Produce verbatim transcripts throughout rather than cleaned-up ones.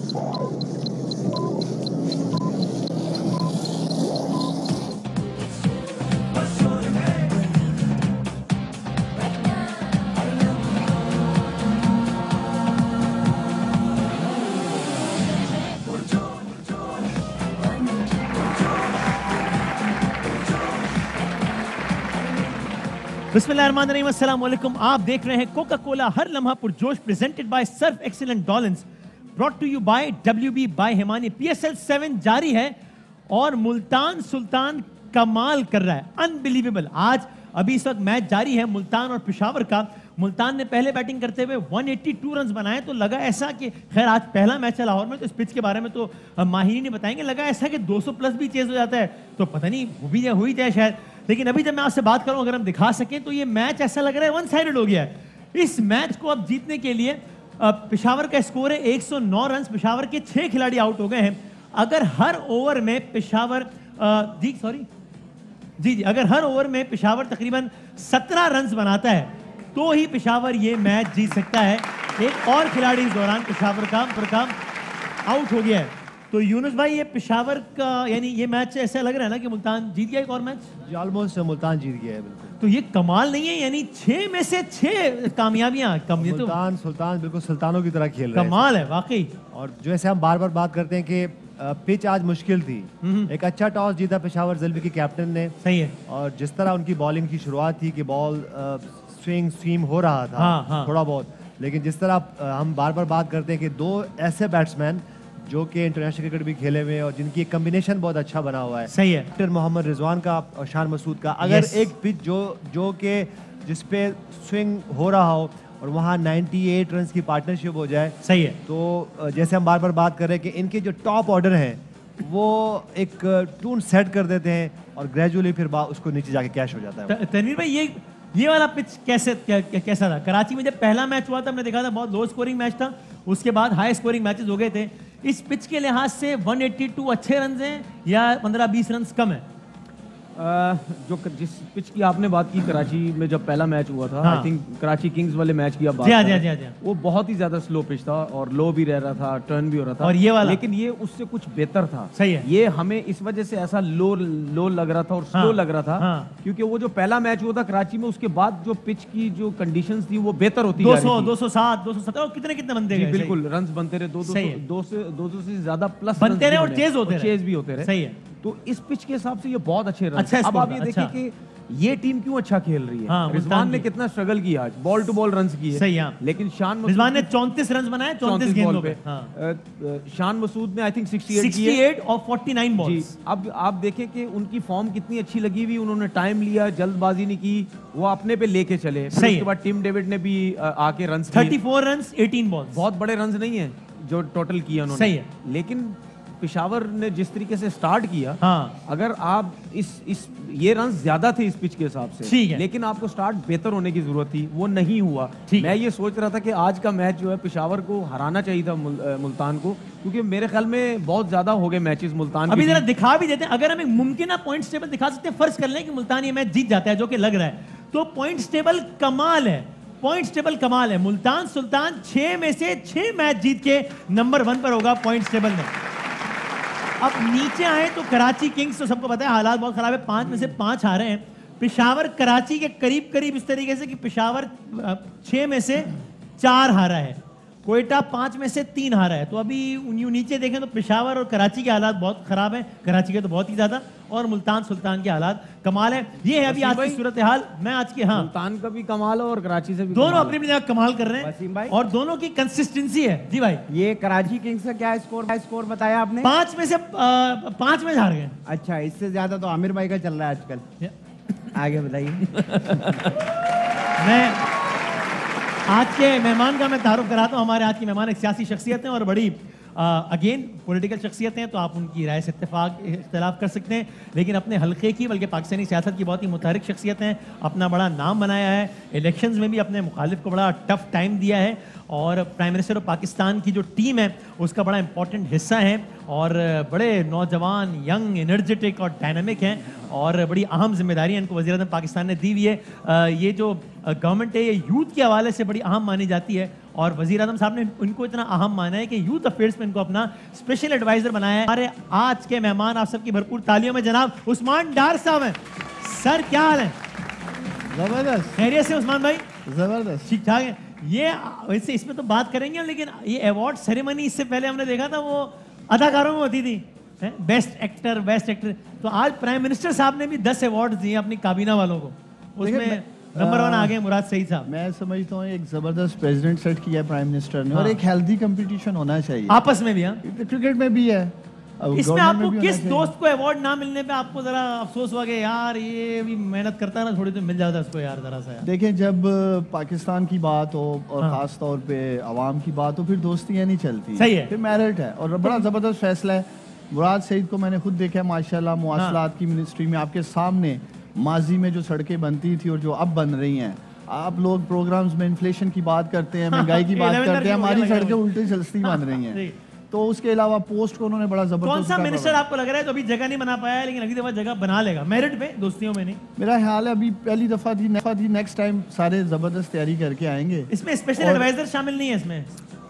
बिस्मिल्लाहिर्रहमानिर्रहीम, अस्सलाम वालेकुम। आप देख रहे हैं कोका कोला हर लम्हा पुरजोश, presented by Surf excellent Dollins, brought to you by W B by Himani. PSL seven जारी है और मुल्तान सुल्तान कमाल कर रहा है, अनबिलीवेबल। आज अभी इस वक्त मैच जारी है मुल्तान और पेशावर का। मुल्तान ने पहले बैटिंग करते हुए एक सौ बयासी रन बनाए, तो लगा ऐसा कि खैर आज पहला मैच है लाहौर में, तो इस पिच के बारे में तो माहिरीन नहीं बताएंगे। लगा ऐसा कि दो सौ प्लस भी चेज हो जाता है, तो पता नहीं वो भी हुई जाए शायद। लेकिन अभी जब मैं आपसे बात करूं, अगर हम दिखा सकें तो ये मैच ऐसा लग रहा है वन साइडेड हो गया है। इस मैच को अब जीतने के लिए पेशावर का स्कोर है एक सौ नौ रन। पेशावर के छह खिलाड़ी आउट हो गए हैं। अगर हर ओवर में पेशावर जी सॉरी जी जी अगर हर ओवर में पेशावर तकरीबन सत्रह रन बनाता है तो ही पेशावर ये मैच जीत सकता है। एक और खिलाड़ी इस दौरान पेशावर का का आउट हो गया है। तो यूनुस भाई, ये पेशावर का यानी ये मैच ऐसा लग रहा है ना कि मुल्तान जीत गया एक और मैच। ऑलमोस्ट मुल्तान जीत गया है बिल्कुल। तो ये कमाल नहीं है, यानी छह में से छह कामयाबियां कम। मुल्तान तो सुल्तान बिल्कुल सुल्तानों की तरह खेल रहे हैं। कमाल है वाकई। और जैसे हम बार बार बात करते हैं कि पिच आज मुश्किल थी, एक अच्छा टॉस जीता पेशावर ज़ल्बी के कैप्टन ने। सही है। और जिस तरह उनकी बॉलिंग की शुरुआत थी कि बॉल स्विंग स्वीम हो रहा था, हाँ, हाँ। थोड़ा बहुत, लेकिन जिस तरह हम बार बार बात करते हैं कि दो ऐसे बैट्समैन जो कि इंटरनेशनल क्रिकेट भी खेले हुए हैं और जिनकी एक कम्बिनेशन बहुत अच्छा बना हुआ है। सही है। डॉक्टर मोहम्मद रिजवान का और शान मसूद का, अगर yes. एक पिच जो जो कि जिस पे स्विंग हो रहा हो और वहाँ अट्ठानवे रन की पार्टनरशिप हो जाए, सही है। तो जैसे हम बार बार बात कर रहे हैं कि इनके जो टॉप ऑर्डर हैं वो एक टून सेट कर देते हैं और ग्रेजुअली फिर उसको नीचे जाके कैश हो जाता है। तनवीर भाई, ये ये वाला पिच कैसे क्या, क्या, कैसा था? कराची में जब पहला मैच हुआ था हमने देखा था बहुत लो स्कोरिंग मैच था, उसके बाद हाई स्कोरिंग मैचेस हो गए थे। इस पिच के लिहाज से एक सौ बयासी अच्छे रन हैं या पंद्रह बीस रन कम है? Uh, जो जिस पिच की आपने बात की कराची में जब पहला मैच हुआ था, आई थिंक कराची किंग्स वाले मैच की आप बात कर रहे हैं, वो बहुत ही ज्यादा स्लो पिच था और लो भी रह रहा था, टर्न भी हो रहा था। और ये वाला लेकिन ये उससे कुछ बेहतर था। सही है। ये हमें इस वजह से ऐसा लो लो लग रहा था और हाँ, स्लो लग रहा था, हाँ, क्योंकि वो जो पहला मैच हुआ था कराची में, उसके बाद जो पिच की जो कंडीशंस थी वो बेहतर होती दो सौ, दो सौ सात, दो सौ सत्रह कितने कितने बनते गए। बिल्कुल, रन बनते रहे, दो दो से से ज्यादा प्लस बनते रहे और चेज होते रहे, चेज भी होते रहे। सही है। तो इस पिच के हिसाब से ये बहुत अच्छे रन। अच्छा, अब आप ये देखिए अच्छा। कि ये टीम क्यों अच्छा खेल रही है। हाँ, रिजवान ने कितना स्ट्रगल किया आज, बॉल टू बॉल रन्स किए। सही है। लेकिन शान रिजवान ने चौंतीस रन बनाए चौंतीस गेंदों पे। हाँ। शान मसूद ने आई थिंक अड़सठ और उनचास बॉल्स। अब आप देखें कि उनकी फॉर्म कितनी अच्छी लगी हुई, उन्होंने टाइम लिया, जल्दबाजी नहीं की, वो अपने पे लेके चले। सही। उसके बाद टिम डेविड ने भी आके रन चौंतीस रन अठारह बॉल्स, बहुत बड़े रन नहीं है जो टोटल किया उन्होंने। सही है। लेकिन पेशावर ने जिस तरीके से स्टार्ट किया, हाँ, अगर आप इस इस ये रन ज्यादा थे इस पिच के हिसाब से, ठीक है, लेकिन आपको स्टार्ट बेहतर होने की जरूरत थी, वो नहीं हुआ। मैं ये सोच रहा था कि आज का मैच जो है पेशावर को हराना चाहिए था मुल, मुल्तान को, क्योंकि मेरे ख्याल में बहुत ज्यादा हो गए मैचेस मुल्तान। अभी जरा दिखा भी देते हैं, अगर हम एक मुमकिन पॉइंट्स टेबल दिखा सकते हैं, फर्ज कर लें कि मुल्तान ये मैच जीत जाता है, जो कि लग रहा है, तो पॉइंट्स टेबल कमाल है। पॉइंट्स टेबल कमाल है। मुल्तान सुल्तान छह में से छह मैच जीत के नंबर वन पर होगा पॉइंट्स टेबल में। अब नीचे आए तो कराची किंग्स, तो सबको पता है हालात बहुत खराब है, पांच में से पांच हारे हैं। पेशावर कराची के करीब करीब इस तरीके से कि पेशावर छह में से चार हारा है, कोयटा पांच में से तीन हारा है। तो अभी यूं नीचे देखें तो पेशावर और कराची के हालात बहुत खराब हैं, कराची के तो बहुत ही ज्यादा, और मुल्तान सुल्तान के हालात कमाल है। ये है अभी आज की सूरत हाल। मैं आज के हाँ मुल्तान का भी कमाल है और कराची से भी दोनों अपनी अपनी जगह कमाल कर रहे हैं, और दोनों की कंसिस्टेंसी है। जी भाई, ये कराची किंग्स का क्या स्कोर स्कोर बताया आपने? पांच में से पांच में हार गए। अच्छा, इससे ज्यादा तो आमिर भाई का चल रहा है आजकल। आगे बताइए। मैं आज के मेहमान का मैं तारुफ कराता हूँ। हमारे आज के मेहमान एक सियासी शख्सियत हैं और बड़ी अगेन पॉलिटिकल शख्सियत हैं, तो आप उनकी राय से इत्तेफाक इख्तिलाफ कर सकते हैं, लेकिन अपने हल्के की बल्कि पाकिस्तानी सियासत की बहुत ही मुतहरिक शख्सियत हैं। अपना बड़ा नाम बनाया है, इलेक्शंस में भी अपने मुखालिफ को बड़ा टफ टाइम दिया है, और प्राइम मिनिस्टर ऑफ पाकिस्तान की जो टीम है उसका बड़ा इंपॉर्टेंट हिस्सा है और बड़े नौजवान, यंग, एनर्जेटिक और डायनामिक हैं और बड़ी अहम जिम्मेदारी इनको वज़ीर आज़म पाकिस्तान ने दी हुई है। ये जो गवर्नमेंट है ये यूथ के हवाले से बड़ी अहम मानी जाती है और वज़ीर आज़म साहब ने इनको इतना अहम माना है कि यूथ अफेयर्स में इनको अपना स्पेशल एडवाइजर बनाया है। हमारे आज के मेहमान आप सबकी भरपूर तालियों में जनाब उस्मान डार साहब हैं। सर क्या हाल है? जबरदस्त। खैरियत से उस्मान भाई? जबरदस्त, ठीक ठाक है। ये वैसे इसमें तो बात करेंगे लेकिन ये अवार्ड सेरेमनी इससे पहले हमने देखा था वो अदाकारों में होती थी, बेस्ट एक्टर, बेस्ट एक्टर। तो आज प्राइम मिनिस्टर साहब ने भी दस अवार्ड दिए अपनी काबीना वालों को, उसमें नंबर वन आ गए मुराद सईद साहब। मैं समझता हूँ एक जबरदस्त प्रेसिडेंट सेट किया प्राइम मिनिस्टर ने। हाँ। और एक हेल्दी कंपटीशन होना चाहिए आपस में भी। हाँ, क्रिकेट में भी है। इसमें आपको किस दोस्त को अवार्ड ना मिलने पे आपको जरा अफसोस हुआ कि यार ये भी मेहनत करता ना थोड़ी तो मिल जाता इसको यार जरा सा? देखिए, जब पाकिस्तान की बात हो और हाँ। खास तौर पे अवाम की बात हो फिर दोस्तियां नहीं चलती। सही है, फिर मेरिट है और बड़ा जबरदस्त फैसला है। मुराद सईद को मैंने खुद देखा है माशाल्लाह, मुआसलात की मिनिस्ट्री में आपके सामने माजी में जो सड़कें बनती थी और जो अब बन रही हैं। आप लोग प्रोग्राम्स में इन्फ्लेशन की बात करते हैं, महंगाई की बात करते हैं, हमारी सड़कें उल्टी चलती बन रही हैं। तो उसके अलावा पोस्ट को उन्होंने बड़ा जबरदस्त। कौन सा मिनिस्टर आपको लग रहा है जो अभी जगह नहीं बना पाया है लेकिन अगली दफा जगह बना लेगा मेरिट पे, दोस्तियों में नहीं? मेरा ख्याल है अभी पहली दफा थी, दफा थी, नेक्स्ट टाइम सारे जबरदस्त तैयारी करके आएंगे। इसमें स्पेशल एडवाइजर शामिल नहीं है इसमें?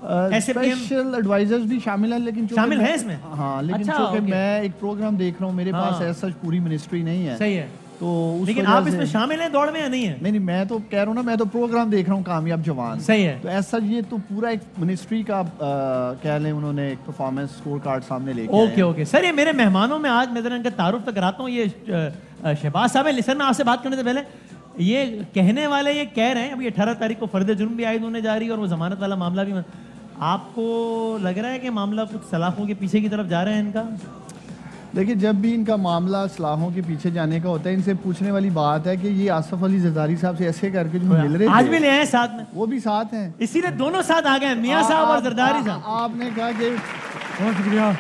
स्पेशल एडवाइजर्स भी शामिल है लेकिन शामिल है इसमें। हाँ, लेकिन चूंकि मैं एक प्रोग्राम देख रहा हूँ, मेरे पास ऐसा पूरी मिनिस्ट्री नहीं है। सही है, तो लेकिन आप इसमें शामिल हैं दौड़ में या नहीं है? नहीं नहीं, मैं तो कह रहा हूँ ना, मैं तो प्रोग्राम देख रहा हूँ कामयाब जवान। सही है। तो ऐसा ये तो पूरा एक मिनिस्ट्री का कह लें, उन्होंने एक परफॉर्मेंस स्कोर कार्ड सामने लेके ओके ओके सर, ये मेरे मेहमानों में आज मैं जरा इनका तारुफ तो कराता हूँ। ये शहबाज साहब है। सर मैं आपसे बात करने से पहले ये कहने वाले ये कह रहे हैं अभी अठारह तारीख को फर्द जुर्म भी आयद होने जा रही है और वो जमानत वाला मामला भी, आपको लग रहा है कि मामला कुछ सलाखों के पीछे की तरफ जा रहा है इनका? देखिए, जब भी इनका मामला सलाहों के पीछे जाने का होता है, इनसे पूछने वाली बात है कि ये आसफ अली जरदारी साहब से ऐसे करके जो मिल रहे आज भी ले आए साथ में, वो भी साथ हैं, इसीलिए दोनों साथ आ गए, मियां साहब और जरदारी साहब। आपने कहा कि बहुत शुक्रिया।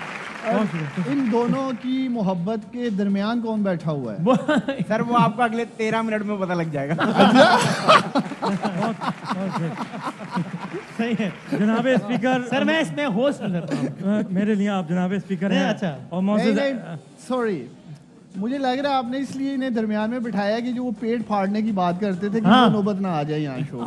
इन दोनों की मोहब्बत के दरमियान कौन बैठा हुआ है? सर वो आपको अगले तेरह मिनट में पता लग जाएगा। सही है जनाब स्पीकर। सर मैं इसमें होस्ट हूं, मेरे लिए आप जनाब स्पीकर हैं। अच्छा, और मौजूद सॉरी, मुझे लग रहा है आपने इसलिए इन्हें दरमियान में बिठाया कि जो वो पेट फाड़ने की बात करते थे कि हाँ। वो नौबत ना आ जाए यहाँ शो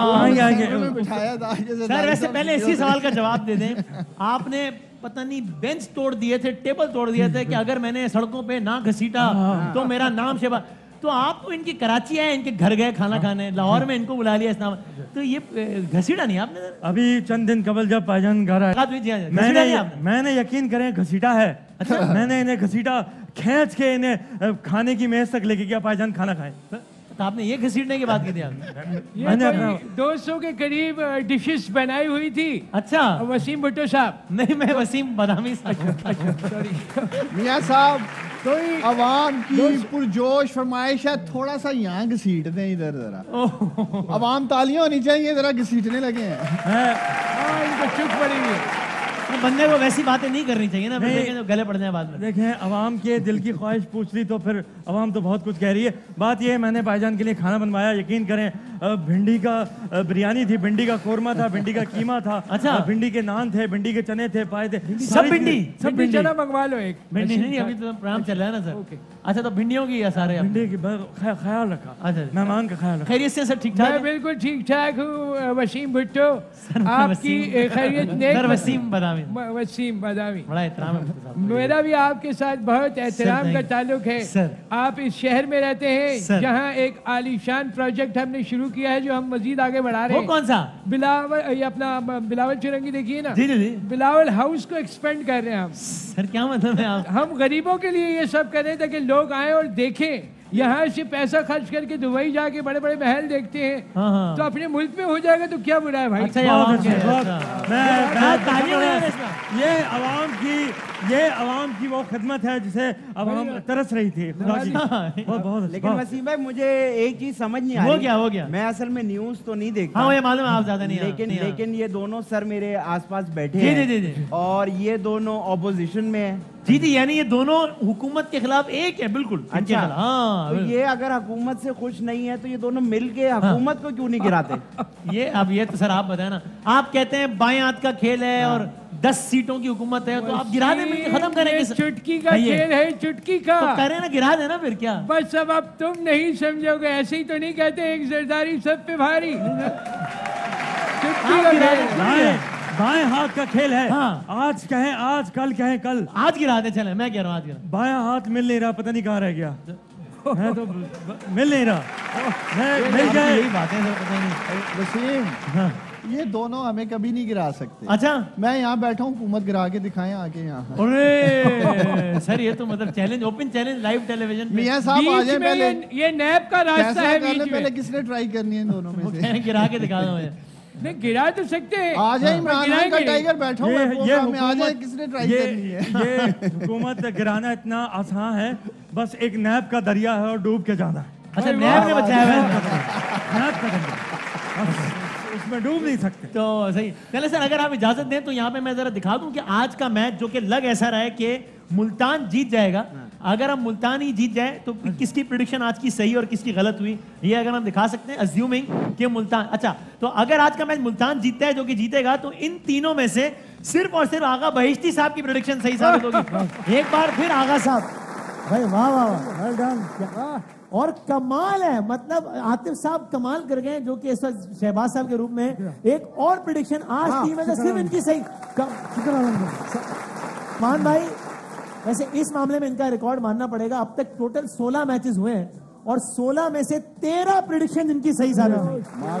में बिठाया था। सर वैसे पहले इसी सवाल का जवाब दे दें, आपने पता नहीं बेंच तोड़ दिए थे, टेबल तोड़ दिए थे कि अगर मैंने सड़कों पे ना घसीटा तो मेरा नाम शेबा। तो आप तो इनकी कराची आए, इनके घर गए खाना खाने, लाहौर में इनको बुला लिया इस नाम, तो ये घसीटा नहीं आपने? अभी चंद दिन कबल जब भाईजान घर आए मैंने मैंने यकीन करें घसीटा है। अच्छा मैंने इन्हें घसीटा, खींच के इन्हें खाने की मेज तक लेके गया, भाईजान खाना खाए। तो आपने ये घसीटने की बात की थी आपने? ये दो सौ के करीब डिशेस बनाई हुई थी। अच्छा, वसीम भुट्टो साहब? नहीं, मैं वसीम बदामी साहब। सॉरी मियां साहब, तो अवाम की पुरजोश फरमाइश है थोड़ा सा यहाँ घसीट दें इधर जरा। अवाम तालियां होनी चाहिए, जरा घसीटने लगे हैं। इनको चुप पड़ेंगे। बंदे को वैसी बातें नहीं करनी चाहिए ना, तो गले पड़ जाए बाद में। देखें, अवाम के दिल की ख्वाहिश पूछ ली तो फिर अवाम तो बहुत कुछ कह रही है। बात यह है, मैंने भाईजान के लिए खाना बनवाया, यकीन करें भिंडी का बिरयानी थी, भिंडी का कोरमा था, भिंडी का कीमा था। अच्छा, भिंडी के नान थे, भिंडी के चने थे, पाए थे, सब भिंडी सब भिंडी चना मंगवा लो एक। भिंडी नहीं, अभी तो प्रोग्राम चल रहा है ना सर। अच्छा, तो भिंडियों की या सारे? भिंडी की ख्याल रखा। अच्छा, मेहमान का ख्याल रखा। खैरियत से सर? ठीक ठाक? मैं बिल्कुल ठीक ठाक हूँ वसीम भुट्टो, आपकी खैरियत? सर वसीम बदामी। वसीम बदामी, बड़ा एहतराम है। मेरा भी आपके साथ बहुत एहतराम का ताल्लुक है सर। आप इस शहर में रहते हैं जहाँ एक आलीशान प्रोजेक्ट हमने शुरू किया है जो हम मजीद आगे बढ़ा रहे हैं। वो कौन सा? बिलावल, ये अपना बिलावल चिरंगी देखिए ना। जी जी जी, बिलावल हाउस को एक्सपेंड कर रहे हैं हम। सर क्या मतलब है आप? हम गरीबों के लिए ये सब कर रहे हैं ताकि लोग आए और देखें। यहाँ से पैसा खर्च करके दुबई जाके बड़े बड़े महल देखते हैं। हाँ हाँ। तो अपने मुल्क में हो जाएगा तो क्या बुरा है भाई? अच्छा, ये अवाम की ये अवाम की वो खिदमत है जिसे अवाम तरस रही थी। लेकिन वसीम भाई, मुझे एक चीज समझ नहीं आ रही। वो क्या हो गया? मैं असल में न्यूज तो नहीं देखता। हाँ, ये मालूम है आप ज्यादा नहीं। लेकिन लेकिन ये दोनों सर मेरे आसपास बैठे हैं। जी जी जी। और ये दोनों ऑपोजिशन में है। जीती, यानी ये दोनों हुकूमत के खिलाफ एक है बिल्कुल। अच्छा, हाँ, तो ये अगर हुकूमत से खुश नहीं है तो ये दोनों मिलके हुकूमत को क्यों नहीं गिराते? ये अब ये तो सर आप बताए ना, आप कहते हैं बाएं हाथ का खेल है और दस सीटों की हुकूमत है, तो आप गिरा दें, मिलके खत्म करेंगे। चुटकी का खेल है, चुटकी का तो करें ना, गिरा देना फिर क्या। बस अब अब तुम नहीं समझोगे, ऐसे ही तो नहीं कहते एक जरदारी सब पे भारी। चुटकी का खेल, बाएं हाथ का खेल है। हाँ। आज कहें आज, कल कहें कल। आज गिरा दे, चले मैं कह रहा हूँ आज गिरा। बायां हाथ मिल नहीं रहा, पता नहीं कहाँ रह गया है, तो मिल नहीं रहा। मैं मिल जाए, यही बात है सर, पता नहीं। वसीम, हाँ। ये दोनों हमें कभी नहीं गिरा सकते। अच्छा, मैं यहाँ बैठा हूँ, हुकूमत गिरा के दिखाएं आके यहाँ। अरे सर ये तो मतलब challenge, open challenge live television पे। मियां साहब आ जाए पहले, ये नैब का रास्ता है बीच में। पहले किसने ट्राई करनी है इन दोनों में से? गिरा के दिखा दो मुझे। नहीं गिरा तो सकते हैं। आ जाए इमरान खान का टाइगर बैठा हुआ है ये प्रोग्राम में, आ जाए, हुकूमत- किसने ट्राई ये करनी है? ये हुकूमत गिराना इतना आसान है, बस एक नैब का दरिया है और डूब के जाना है। अच्छा, नैब ने बचाया है। नैब का दरिया, बस उसमें डूब नहीं सकते। तो सही। पहले सर अगर आप इजाजत दें तो यहाँ पे मैं जरा दिखा दूं कि आज का मैच जो कि लग ऐसा रहा है कि मुल्तान जीत जाएगा। अगर हम मुल्तान ही जीत जाए तो किसकी प्रेडिक्शन आज की सही और किसकी गलत हुई, ये अगर हम दिखा सकते हैं, अज्यूमिंग कि मुल्तान। अच्छा, तो अगर आज का मैच मुल्तान जीतता है, जो कि जीतेगा, तो इन तीनों में से सिर्फ और सिर्फ आगा बहिश्ती साहब की प्रेडिक्शन सही साबित होगी। एक बार फिर आगा साहब, भाई वाह वाह वाह, वेल डन। और कमाल है, मतलब आतिफ साहब कमाल कर गए, जो कि इस वक्त शहबाज साहब के रूप में। एक और प्रेडिक्शन आज टीम है, सिर्फ इनकी सही। मान भाई, वैसे इस मामले में इनका रिकॉर्ड मानना पड़ेगा। अब तक टोटल सोलह मैचेस हुए हैं और सोलह में से तेरह प्रेडिक्शन इनकी सही साबित हुई।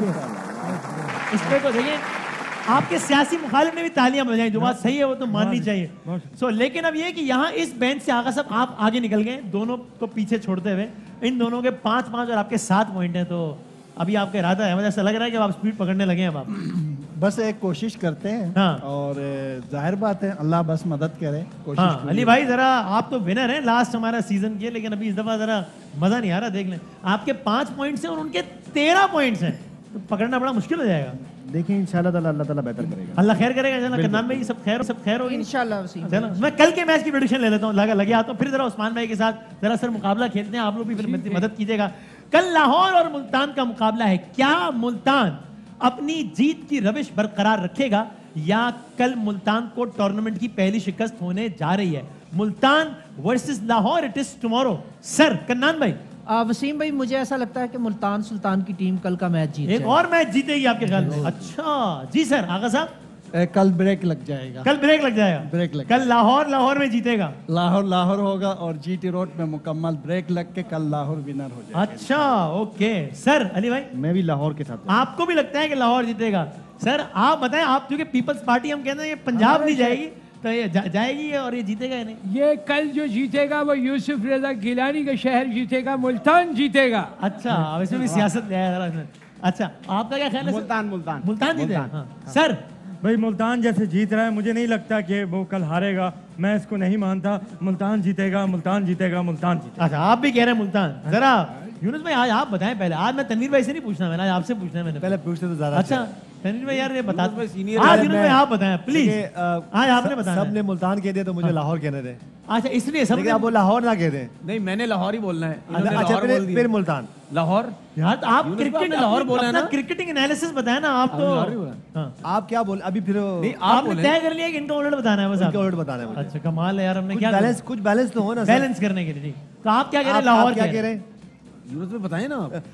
इस पे तो देखिए, आपके सियासी मुखालिफ ने भी तालियां बजाई, जो बात सही है वो तो माननी चाहिए। सो so, लेकिन अब ये कि यहाँ इस बेंच से आगा साहब आप आगे निकल गए, दोनों को पीछे छोड़ते हुए। इन दोनों के पांच पांच और आपके सात पॉइंट हैं, तो अभी आपका इरादा है, मुझे ऐसा लग रहा है कि आप स्पीड पकड़ने लगे हैं अब आप। बस एक कोशिश करते हैं। हाँ। और जाहिर बात है, अल्लाह बस मदद करे, कोशिश हाँ, अली भाई जरा, आप तो विनर हैं लास्ट हमारा सीजन के, लेकिन अभी इस दफा जरा मजा नहीं आ रहा। देख लें, आपके पांच पॉइंट्स हैं और उनके तेरह पॉइंट्स हैं, तो पकड़ना बड़ा मुश्किल हो जाएगा। देखिए इंशाल्लाह ताला अल्लाह ताला बेहतर करेगा। अल्लाह खैर करेगा। चलो कन्नान भाई, सब खैर सब खैर होगी इंशाल्लाह। चलो मैं कल के मैच की प्रेडिक्शन ले लेता हूँ, लगा लगे आता हूँ। फिर जरा उस्मान भाई के साथ जरा सर मुकाबला खेलते हैं, आप लोग भी फिर मदद कीजिएगा। कल लाहौर और मुल्तान का मुकाबला है। क्या मुल्तान अपनी जीत की रविश बरकरार रखेगा या कल मुल्तान को टूर्नामेंट की पहली शिकस्त होने जा रही है? Multan versus Lahore, it is tomorrow. Sir Kannan भाई। आ, वसीम भाई, मुझे ऐसा लगता है कि मुल्तान सुल्तान की टीम कल का मैच जीत एक और मैच जीतेगी आपके ख्याल में? अच्छा जी सर। आगा साहब, कल ब्रेक लग जाएगा। कल ब्रेक लग जाएगा। ब्रेक लग कल लाहौर लाहौर में जीतेगा। लाहौर लाहौर होगा और जीटी रोड में मुकम्मल ब्रेक लग के कल लाहौर विनर हो जाएगा। अच्छा ओके। सर अली भाई, मैं भी लाहौर के साथ। आपको भी लगता है कि लाहौर जीतेगा? सर आप बताएं, आप क्योंकि पीपल्स पार्टी हम कहते हैं ये पंजाब नहीं जाएगी, तो ये जा, जाएगी और ये जीतेगा या नहीं? ये कल जो जीतेगा वो यूसुफ रजा गिलानी का शहर जीतेगा, मुल्तान जीतेगा। अच्छा, अब इसमें भी सियासत ले आया जरा। अच्छा, आपका क्या ख्याल है? मुल्तान मुल्तान मुल्तान जीतेगा। हाँ। सर भाई मुल्तान जैसे जीत रहा है, मुझे नहीं लगता कि वो कल हारेगा। मैं इसको नहीं मानता। मुल्तान जीतेगा, मुल्तान जीतेगा, मुल्तान जीतेगा। अच्छा, आप भी कह रहे हैं मुल्तान। जरा यूनुस भाई आज आप बताएं पहले। आज मैं तनवीर भाई से नहीं पूछना, मैंने आज आपसे पूछना है। मैंने पहले पूछते तो ज्यादा अच्छा तनवीर भाई, यार ये बता दो। सीनियर आज है। यूनुस भाई आप बताएं प्लीज। देखिए, अ, आज आपने बताया। सबने मुल्तान कह दिया तो मुझे लाहौर कहने दे। अच्छा, इसलिए सब लेकिन आप वो लाहौर ना कह दें। नहीं, मैंने लाहौर ही बोलना है। इन्होंने अच्छा लाहौर बोल फिर दिया। फिर मुल्तान। लाहौर यार तो आप यूनुस भाई, क्रिकेट आपने लाहौर बोला अपना ना? क्रिकेटिंग एनालिसिस बताया ना आप तो। लाहौर ही बोला। हाँ, आप क्या बोल अभी फिर नहीं, आप आपने बोले। तय कर लिया कि इनका उलट बताना है बस उनके आपको? उलट बताना है मुझे। अच्छा कमाल है यार, हमने कुछ क्या बैलेंस कुछ बैलेंस तो हो ना सर। बैलेंस करने के लिए। जी, तो आप क्या कह रहे हैं? आप- लाहौर आप क्या कह कह रहे रहे हैं? हैं? यूनुस में बताएं ना आप।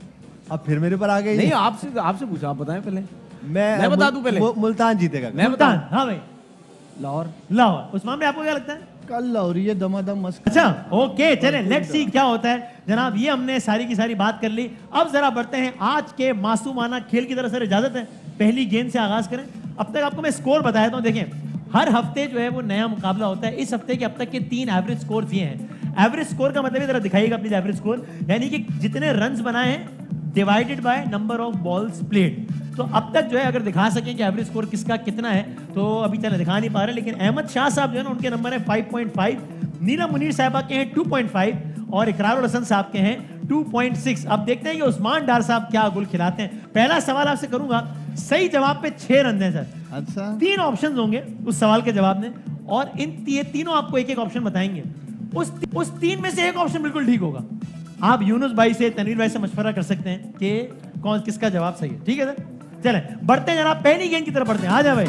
अब फिर मेरे ऊपर आ गई। नहीं, आपसे आपसे पूछा, आप बताएं पहले। मैं मैं बता मुल- दूं पहले? मु- मुल्तान जीतेगा। मैं मुल्तान। बताऊं? हाँ भाई, लाहौर। लाहौर। उस्मान भाई आपको क्या लगता है? कल लाहौरी है दमादम मस्त। अच्छा ओके, चलें लेट्स सी क्या होता है जनाब। ये हमने सारी की सारी बात कर ली। अब जरा बढ़ते हैं आज के मासूमाना खेल की तरफ। सर इजाजत है पहली गेंद से आगाज करें। अब तक आपको मैं स्कोर बताया था। देखें, हर हफ्ते जो है वो नया मुकाबला होता है। इस हफ्ते के अब तक के तीन एवरेज स्कोर ये हैं। एवरेज स्कोर का मतलब जरा दिखाइएगा प्लीज। एवरेज स्कोर यानी कि जितने रन बनाए हैं divided by number of balls played. तो अब तक जो है अगर दिखा सकें कि एवरेज स्कोर किसका कितना है, तो अभी चले दिखा नहीं पा रहे, लेकिन अहमद शाह साहब जो है ना उनके नंबर है five point five, Neela Munir साहबा के हैं टू पॉइंट फाइव और इकरारुल हसन साहब के हैं टू पॉइंट सिक्स। अब देखते हैं कि उस्मान डार साहब क्या गुल खिलाते हैं। पहला सवाल आपसे करूंगा, सही जवाब पे छह रन दें सर। अच्छा, तीन ऑप्शंस होंगे उस सवाल के जवाब में और इन ये तीनों आपको एक एक ऑप्शन बताएंगे। उस उस तीन में से एक ऑप्शन बिल्कुल ठीक होगा। आप यूनुस भाई से, तनवीर भाई से मशवरा कर सकते हैं कि कौन किसका जवाब सही है। ठीक है सर, चलें बढ़ते हैं जनाब, पहली गेंद की तरफ बढ़ते हैं। आ जाए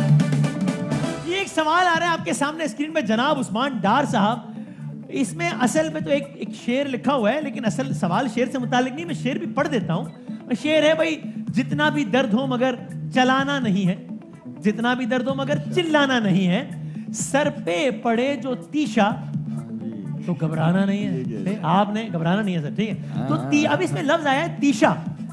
भाई। ये एक सवाल आ रहा है आपके सामने स्क्रीन पे जनाब उस्मान डार साहब। इसमें असल में तो एक एक शेर लिखा हुआ है, लेकिन असल सवाल शेर से मुतालिक नहीं, मैं शेर भी पढ़ देता हूं। शेर है भाई, जितना भी दर्द हो मगर चलाना नहीं है, जितना भी दर्द हो मगर चिल्लाना नहीं है, सर पे पड़े जो तीशा तो घबराना नहीं है। आपने घबराना नहीं है सर, ठीक है। तो ती, अब इसमें लफ्ज आया है तीशा।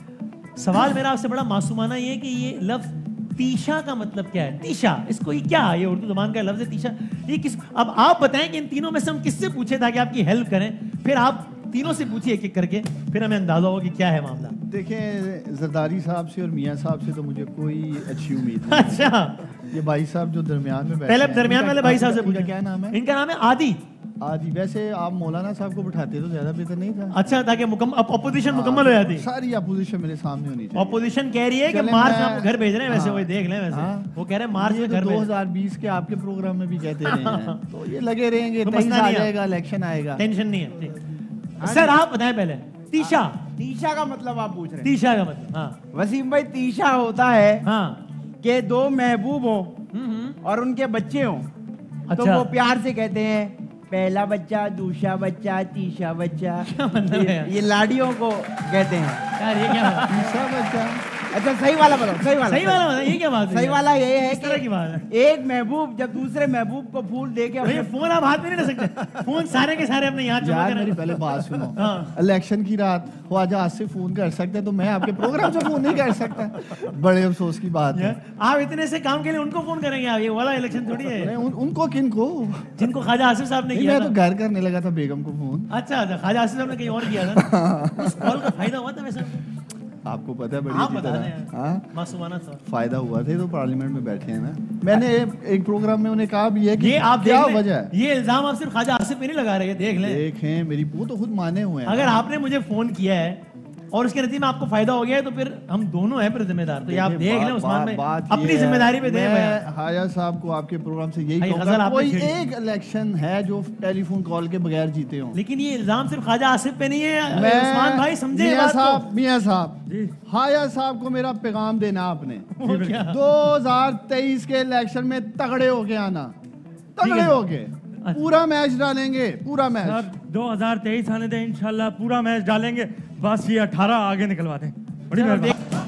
सवाल मेरा आपसे बड़ा मासूमाना ये है कि ये लफ्ज तीशा का मतलब क्या है? तीशा, इसको ये क्या है? ये उर्दू जुबान का लफ्ज है तीशा, ये किस? अब आप बताएं कि इन तीनों में से हम किससे पूछे ताकि आपकी हेल्प करें, फिर आप तीनों से पूछिए एक एक करके, फिर हमें अंदाजा होगा कि क्या है मामला। देखें, जरदारी साहब से और मियाँ साहब से तो मुझे कोई अच्छी उम्मीद नहीं। अच्छा, ये भाई साहब जो दरमियान में बैठे पहले हैं, दरमियान वाले भाई साहब से पूछा, क्या नाम है? इनका नाम है आदि। आदि। वैसे आप मौलाना साहब को बिठाते तो ज्यादा बेहतर नहीं था? अच्छा, ताकि अपोजिशन मुकम्मल हो जाती। सारी अपोजिशन मेरे सामने होनी चाहिए। अपोजिशन कह रही है कि मार्च में आपको घर भेज रहे हैं, वैसे वही देख लें। वैसे वो कह रहे हैं मार्च में घर दो हज़ार बीस के आपके प्रोग्राम में भी कहते रहे हैं, तो ये लगे रहेंगे, तेईस आ जाएगा, इलेक्शन आएगा, टेंशन नहीं है। सर आप बताएं पहले, तीशा। तीशा का मतलब आप पूछ रहे हैं? तीशा का मतलब, हाँ वसीम भाई, तीशा होता है हाँ कि दो महबूब हो और उनके बच्चे हो, तो वो प्यार से कहते हैं पहला बच्चा, दूसरा बच्चा, तीसरा बच्चा। क्या मतलब है? ये लाड़ियों को कहते हैं यार, ये क्या बात? तीसरा बच्चा। अच्छा, सही वाला बताओ, सही वाला, सही वाला बताओ, ये क्या बात है? सही वाला ये है इस तरह की बात है। कि एक महबूब जब दूसरे महबूब को फूल दे के भैया फोन आप हाथ में नहीं रख सकते, फोन सारे के सारे अपने यहाँ जमा यार करें। मेरी पहले बात सुनो, हाँ। इलेक्शन की रात ख्वाजा आज से फोन कर सकते हैं, तो मैं आपके प्रोग्राम से फोन नहीं कर सकता। बड़े अफसोस की बात है। आप इतने से काम के लिए उनको फोन करेंगे? आप ये वाला इलेक्शन थोड़ी है। नहीं, उन, उनको किन को? जिनको ख्वाजा आसिफ साहब ने नहीं, किया मैं तो था। घर करने लगा था बेगम को फोन। अच्छा अच्छा, ख्वाजा आसिफ साहब ने कहीं और किया था। उस कॉल का फायदा हुआ था वैसे? आपको पता है बड़ी आप अच्छी बता तरह। दें। हाँ, मासूमाना सा फायदा हुआ थे तो पार्लियामेंट में बैठे हैं ना। मैंने एक प्रोग्राम में उन्हें कहा भी है कि ये आप क्या देख लें, वजह है। ये इल्जाम आप सिर्फ ख्वाजा आसिफ पे नहीं लगा रहे हैं, देख लें। देखें, मेरी वो तो खुद माने हुए हैं। अगर आपने मुझे फोन किया है और उसके नतीजे में आपको फायदा हो गया है, तो फिर हम दोनों हैं फिर जिम्मेदार। तो ये आप देख लें उस्मान भाई, अपनी जिम्मेदारी पे दें। मैं हाया साहब को आपके प्रोग्राम से यही कहूंगा, कोई एक इलेक्शन है जो टेलीफोन कॉल के बगैर जीते हो। लेकिन ये इल्जाम सिर्फ ख्वाजा आसिफ पे नहीं है उस्मान भाई, समझे मियां बात को। साहब, मियां साहब, हाया साहब को मेरा पैगाम देना आपने, दो हजार तेईस के इलेक्शन में तगड़े होके आना, तगड़े होके पूरा मैच डालेंगे, पूरा मैच। सर दो हज़ार तेईस आने दें, इंशाल्लाह पूरा मैच डालेंगे, बस ये अठारह आगे निकलवा दें। बड़ी मेहरबानी।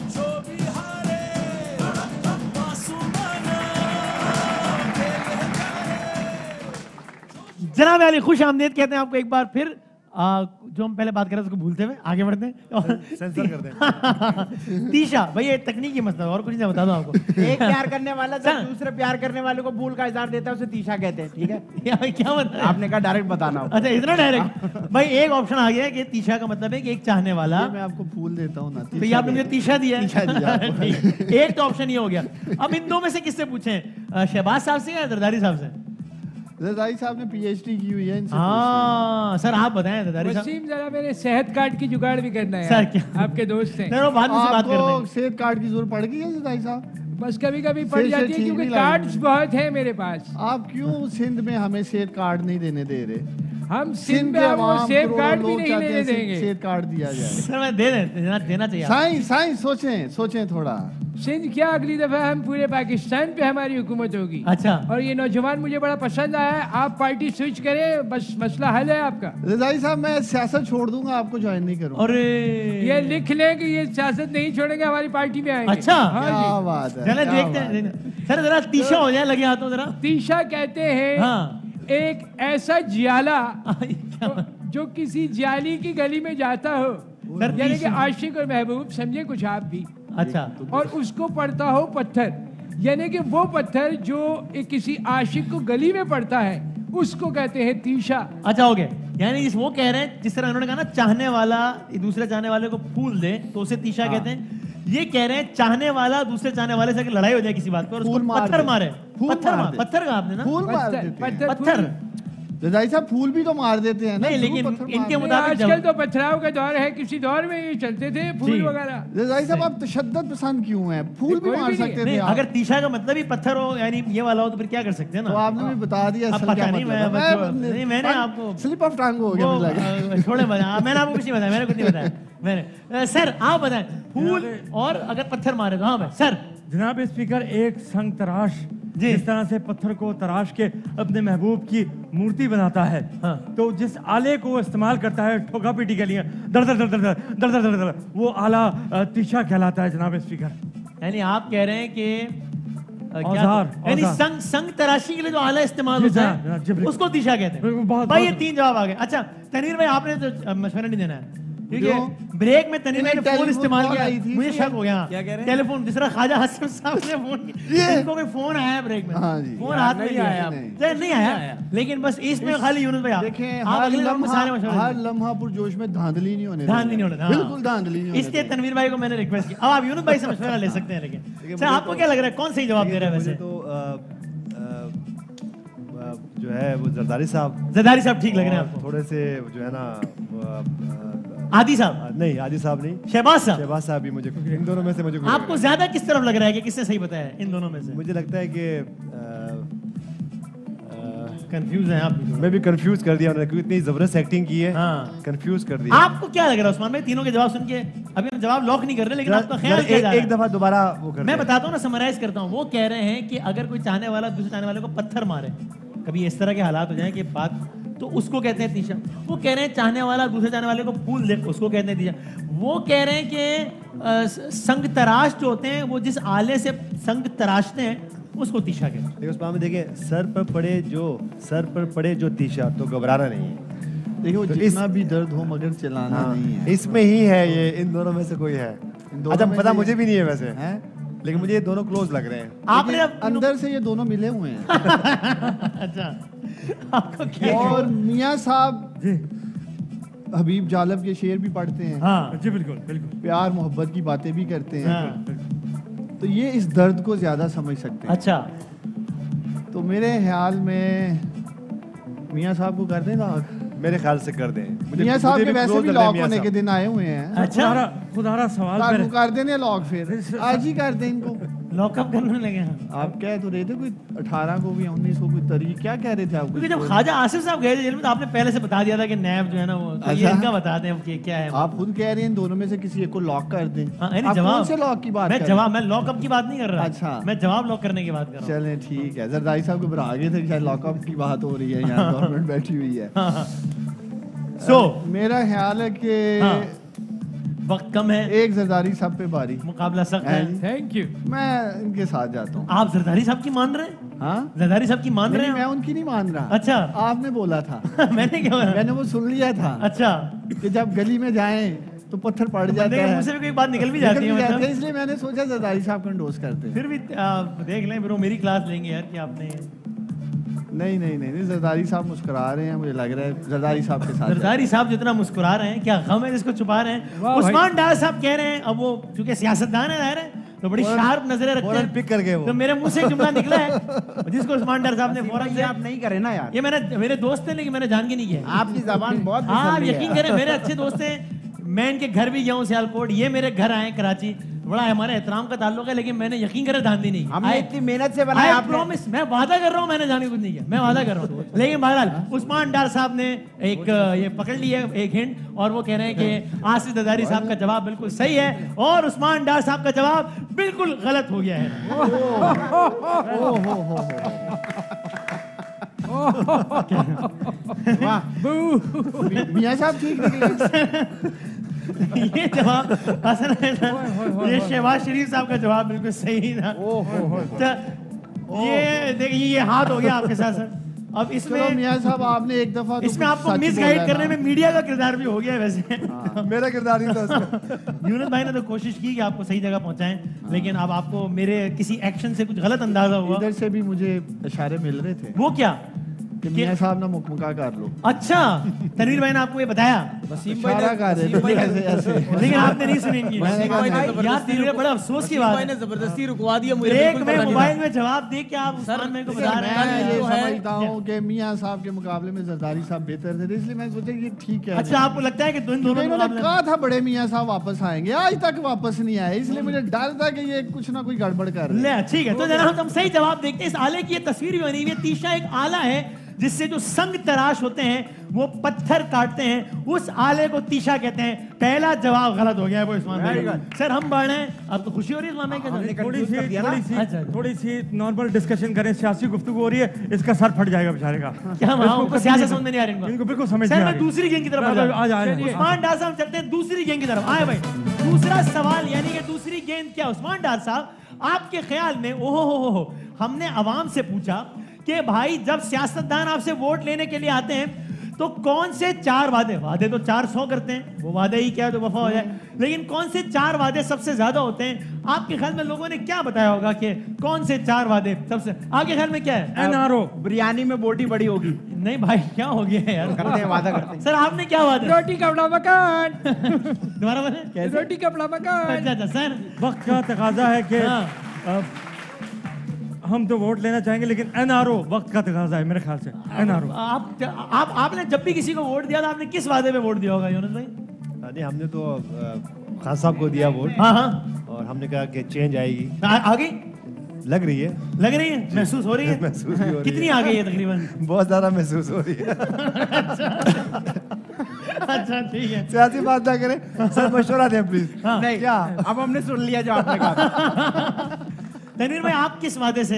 जनाब अली खुश आमदीद कहते हैं आपको एक बार फिर। आ, जो हम पहले बात कर रहे थे उसको भूलते हुए आगे बढ़ते हैं और सेंसर कर दें। तीशा भाई, ये तकनीकी मसला और कुछ नहीं, बता दो आपको। एक प्यार करने वाला जब दूसरे प्यार करने वाले को भूल का इज़हार देता है, उसे तीशा कहते हैं। ठीक है, क्या मतलब? आपने कहा डायरेक्ट बताना हो। अच्छा, इतना डायरेक्ट भाई। एक ऑप्शन आ गया कि तीशा का मतलब है कि एक चाहने वाला। मैं आपको फूल देता हूँ ना, तो ये आपने मुझे तीशा दिया है। एक तो ऑप्शन ये हो गया। अब इन दो में से किससे पूछें, शहबाज साहब से या जरदारी साहब से? जरदारी साहब ने पीएचडी की हुई है, इनसे हाँ सर आप बताएं जरदारी साहब। वसीम जरा मेरे सेहत कार्ड की जुगाड़ भी करना है सर, क्या? आपके दोस्त हैं। सर वो बाद में से बात कर रहे हैं। आपको सेहत कार्ड की जरूरत पड़ गई है जरदारी साहब? बस कभी कभी पड़ फिर से जाती है ठीक क्योंकि नहीं लग रही। कार्ड्स बहुत हैं मेरे पास। आप क्यों सिंध में हमें सेहत कार्ड नहीं देने दे रहे? हम सिंध सिंध के में वो अवाम सेफ करोड़ों कार्ड भी लोग नहीं चाहते लेने हैं देंगे। सेहत कार्ड दिया जाए। सर मैं दे दे- देना देना चाहिए। साइंस साइंस सोचें सोचें थोड़ा। सिंध क्या, अगली दफा हम पूरे पाकिस्तान पे हमारी हुकूमत होगी। अच्छा, और ये नौजवान मुझे बड़ा पसंद आया है, आप पार्टी स्विच करें, बस मसला हल है आपका। रजाई साहब, मैं सियासत छोड़ दूंगा, आपको ज्वाइन नहीं करूंगा। और ये लिख लें कि ये सियासत नहीं छोड़ेंगे, हमारी पार्टी में आएंगे। अच्छा, हाँ क्या जी। बात है, चले क्या देखते बात है। हैं सर, जरा तीशा हो जाए, लगे हाथों जरा। तीशा कहते हैं हाँ एक ऐसा जियाला क्या बात? जो किसी जाली की गली में जाता हो, सर, यानी कि तीशा। आशिक और महबूब, समझे कुछ आप भी, अच्छा, और उसको पड़ता हो पत्थर, यानी कि वो पत्थर जो एक किसी आशिक को गली में पड़ता है, उसको कहते हैं तीशा। अच्छा हो गया। यानी जिस वो कह रहे हैं, जिस तरह उन्होंने कहा ना, चाहने वाला दूसरे चाहने वाले को फूल दे तो उसे तीशा कहते हैं। ये कह रहे हैं चाहने वाला दूसरे चाहने वाले से अगर लड़ाई हो जाए किसी बात पर, उसको फूल मार पत्थर दे। मारे। फूल पत्थर मार मार दे। पत्थर का आपने ना फूल मार पत्थर देते हैं। पत्थर पत्थर। फूल। रजाई साहब फूल भी तो मार देते हैं ना। नहीं, लेकिन इनके मुताबिक आजकल तो पथराव का दौर है, किसी दौर में ये चलते थे फूल वगैरह। रजाई साहब आप तशद्दुद पसंद क्यों हैं? फूल भी मार सकते थे। अगर तीशा का मतलब ही पत्थर हो यानी ये वाला हो तो फिर क्या कर सकते हैं ना। तो आपने भी बता दिया। पता नहीं, मैं मैंने आपको स्लिप ऑफ टंग हो गया। छोड़े बताया, मैंने आपको कुछ नहीं बताया, मैंने कुछ नहीं बताया मैंने। सर आप बताएं, फूल और अगर पत्थर मारे तो। हाँ भाई सर। जनाब स्पीकर, एक संग तराश जिस तरह से पत्थर को तराश के अपने महबूब की मूर्ति बनाता है, हाँ। तो जिस आले को इस्तेमाल करता है ठोका पीटी के लिए, दर दर दर दर दर दर दर दर दर वो आला तीशा कहलाता है जनाब स्पीकर। यानी आप कह रहे हैं कि औजार, यानी संग संग तराशी के लिए जो आला इस्तेमाल होता है उसको तीशा कहते हैं। भाई ये तीन जवाब आ गए। अच्छा तनवीर भाई, आपने तो मशवरा नहीं देना है क्योंकि ब्रेक में तनवीर ने फोन इस्तेमाल किया, मुझे शक हो गया। क्या कह रहे हैं? टेलीफोन, जिस तरह ख्वाजा हसन साहब ने फोन किया, इनको कोई फोन आया ब्रेक में? हाँ जी, फोन हाथ में नहीं आया, नहीं आया, लेकिन बस इसमें खाली यूनुस भाई देखें, हर लम्हा पुरजोश में धांधली नहीं होने, धांधली नहीं होने, बिल्कुल धांधली नहीं होने। इसलिए तनवीर भाई को मैंने रिक्वेस्ट की। अब आप यूनुस भाई से मशवरा ले सकते हैं। लेकिन सर आपको क्या लग रहा है, कौन सही जवाब दे रहा है? वैसे तो जो है वो जरदारी साहब जरदारी साहब ठीक लग रहे हैं आपको? थोड़े से जो है ना आदि साहब नहीं, आदि साहब नहीं, शहबाज साहब। शहबाज साहब भी मुझे, इन दोनों में से मुझे आपको ज्यादा किस तरफ लग रहा है कि किसने सही बताया इन दोनों में से? मुझे लगता है कि कंफ्यूज हैं आप। मैं भी कंफ्यूज कर दिया उन्होंने, क्योंकि इतनी जबरदस्त एक्टिंग की है। हाँ। कंफ्यूज कर दिया। आपको क्या लग रहा है उस्मान भाई, तीनों के जवाब सुन के? अभी हम जवाब लॉक नहीं कर रहे, लेकिन आपका ख्याल क्या जा रहा है? एक दफा दोबारा वो कर, मैं बताता हूँ ना, समराइज करता हूँ। वो कह रहे हैं कि अगर कोई चाहने वाला दूसरे चाहने वाले को पत्थर मारे, कभी इस तरह के हालात हो जाए कि बात, तो उसको कहते हैं तीशा। वो कह रहे हैं चाहने वाला दूसरे चाहने वाले को फूल दे, उसको कहते हैं तीशा। वो कह रहे हैं कि संग तराश जो होते हैं वो जिस आले से संग तराशते हैं उसको तीशा कहते हैं। देखो उस में देखिए, सर पर पड़े जो सर पर पड़े जो तीशा, तो घबराना नहीं है। देखो तो जितना भी दर्द हो मगर चलाना हाँ, नहीं है। इसमें ही है ये, इन दोनों में से कोई है। अच्छा पता मुझे भी नहीं है वैसे है, लेकिन मुझे ये दोनों क्लोज लग रहे हैं। आपने अंदर से ये दोनों मिले हुए हैं। अच्छा आपको क्या? और मियां साहब हबीब जालब के शेर भी पढ़ते हैं। हाँ जी बिल्कुल बिल्कुल। प्यार मोहब्बत की बातें भी करते हैं। हाँ। तो ये इस दर्द को ज्यादा समझ सकते हैं। अच्छा तो मेरे ख्याल में मियां साहब को कर दें लॉक। मेरे ख्याल से कर दें। मियां साहब के वैसे भी लॉक होने के दिन आए हुए हैं। अच्छा खुदारा सवाल कर देने लॉक, फिर आज ही कर दें इनको। लॉकअप करने लगे हैं। आप कह तो रहे थे कोई अठारह को भी उन्नीस को कोई तारीख, क्या कह रहे थे आप? क्योंकि जब ख्वाजा आसिफ साहब गए थे जेल में तो आपने पहले से बता दिया था कि नैब जो है ना वो, तो ये इनका बता दें कि क्या है। आप खुद कह रहे हैं दोनों में से किसी एक को लॉक कर दें। आप कौन से लॉक की बात? मैं जवाब, मैं लॉकअप की बात नहीं कर रहा। अच्छा, मैं जवाब लॉक करने की बात कर रहा हूं। चलें ठीक है। जरदारी साहब को घबरा गए थे शायद लॉकअप की बात हो रही है, यहाँ गवर्नमेंट बैठी हुई है। सो मेरा ख्याल है कि वक्त कम है, एक जरदारी साहब पे बारी, मुकाबला सख्त है। Thank you. मैं इनके साथ जाता हूँ। आप जरदारी साहब की मान रहे हैं? हाँ जरदारी साहब की मान रहे हैं? मैं उनकी नहीं मान रहा। अच्छा आपने बोला था। मैंने क्या बोला? मैंने वो सुन लिया था। अच्छा कि जब गली में जाएं तो पत्थर पड़ जाता है, मुंह से भी कोई बात निकल भी जाती है मतलब। इसलिए मैंने सोचा जरदारी साहब को एंडोर्स करते हैं। फिर भी देख लें, फिर वो मेरी क्लास लेंगे यार कि आपने। नहीं नहीं नहीं, नहीं जरदारी साहब मुस्कुरा रहे हैं, मुझे लग रहा है जरदारी साहब के साथ। जरदारी साहब जितना मुस्कुरा रहे हैं, क्या गम है जिसको छुपा रहे हैं? उस्मान डार साहब कह रहे हैं, अब वो चूंकि सियासतदान है जाहिर है तो बड़ी शार्प नजरें रखते हैं, पिक करके वो तो मेरे मुंह से एक जुमला निकला है जिसको उस्मान डार साहब ने फौरन से, आप नहीं करें ना यार, ये मेरे मेरे दोस्त हैं लेकिन मैंने जान के नहीं किया। आपकी जबान बहुत हाँ यकीन करें, मेरे अच्छे दोस्त हैं, मैं इनके घर भी गया हूँ सियालकोट, ये मेरे घर आए कराची, बड़ा हमारे एहतराम का ताल्लुक है, लेकिन मैंने यकीन करे धांधली नहीं। हमने इतनी मेहनत से बनाया। I promise, मैं वादा कर रहा हूँ, मैंने जाने कुछ नहीं किया, मैं वादा कर रहा हूँ। लेकिन बहरहाल उस्मान डार साहब ने एक ये पकड़ लिया एक हिंट, और वो कह रहे हैं कि आसिफ जरदारी साहब का जवाब बिल्कुल सही है और उस्मान डार साहब का जवाब बिल्कुल गलत हो गया है। मियां साहब ठीक निकले। ये जवाब असल है ना, ये शहबाज शरीफ साहब का जवाब बिल्कुल सही था। तो ये देखिए ये हाथ हो गया आपके साथ सर। अब इसमें मियां साहब आपने एक दफा तो इसमें आपको मिस गाइड करने में मीडिया का किरदार भी हो गया वैसे। हाँ, मेरा किरदार नहीं था इसमें। यूनुस भाई ने तो कोशिश की कि आपको सही जगह पहुंचाएं, लेकिन अब आपको मेरे किसी एक्शन से कुछ गलत अंदाजा हुआ। इधर से भी मुझे इशारे मिल रहे थे। वो क्या? कि मियां साहब ना मुकमका कर लो। अच्छा, तनवीर भाई ने आपको ये बताया? वसीम भाई इशारा कर रहे थे ऐसे ऐसे। लेकिन आपने नहीं सुनी इनकी। मैंने कहा नहीं। यार तनवीर बड़ा अफसोस की बात है, जबरदस्ती रुकवा दिया मुझे। ब्रेक में मोबाइल में जवाब दे के आप उस्मान भाई को बता रहे मैं हैं। ये समझता हूँ कि मियां साहब के मुकाबले में जरदारी साहब बेहतर थे, इसलिए मैं सोचा ये ठीक है। अच्छा, आपको लगता है कि दोनों दोनों इन्होंने कहा था बड़े मियां साहब वापस आएंगे, आज तक वापस नहीं आए, इसलिए मुझे डर था कि ये कुछ ना कुछ गड़बड़ कर रहे हैं। ले ठीक है, तो जनाब हम सही जवाब देखते हैं। इस आले की ये तस्वीर भी बनी हुई है। तीशा एक आला है जिससे जो संग तराश होते हैं वो पत्थर काटते हैं, उस आले को तीशा कहते हैं। पहला जवाब गलत हो गया है वो उस्मान भाई। सर हम बढ़ रहे हैं, अब तो खुशी हो रही है उस्मान भाई के? थोड़ी सी थोड़ी सी अच्छा। थोड़ी सी नॉर्मल डिस्कशन करें, सियासी गुफ्तगू हो रही है, इसका सर फट जाएगा बेचारे का। क्या हम उनको सियासत समझ में नहीं आ रही? इनको बिल्कुल समझ सर नहीं आ मैं रही। दूसरी गेम की तरफ आज आज आज उस्मान डार साहब चलते हैं दूसरी गेम की तरफ। आए भाई, दूसरा सवाल यानी कि दूसरी गेंद क्या? उस्मान डार साहब आपके ख्याल में, ओहो हो हो, हमने अवाम से पूछा कि भाई जब सियासतदान आपसे वोट लेने के लिए आते हैं तो कौन से चार वादे, वादे तो चार सौ करते हैं, वो वादे ही क्या है तो वफा हो जाए, लेकिन कौन से चार वादे सबसे ज्यादा होते हैं? आपके ख्याल में लोगों ने क्या बताया होगा कि कौन से चार वादे सबसे, आपके ख्याल में क्या है? एनआरओ बिरयानी में बोटी बड़ी होगी। नहीं भाई, क्या हो गया है यार? करते हैं, वादा करते हैं। सर आपने क्या वादा? रोटी कपड़ा मकान। दोबारा बोले। रोटी कपड़ा मकान। अच्छा अच्छा सर, वक्त का तकाजा है कि हाँ। अ, हम तो वोट लेना चाहेंगे, लेकिन एनआरओ वक्त का तकाजा है मेरे ख्याल से। एनआरओ आप आप आपने जब भी किसी को वोट दिया था आपने किस वादे पे वोट दिया होगा यूनुस भाई? नहीं, हमने तो अ, खान साहब को दिया वोट, हाँ हाँ, और हमने कहा कि चेंज आएगी। आ, आ गई? लग रही है, लग रही है, महसूस हो रही है? महसूस भी हो रही कितनी है। आ गई है तकरीबन? बहुत ज्यादा महसूस हो रही है। अच्छा ठीक है। सियासी बात ना करें सर, मशवरा दें प्लीज। नहीं क्या, अब हमने सुन लिया जो आपने कहा। तनवीर भाई आप किस वादे से,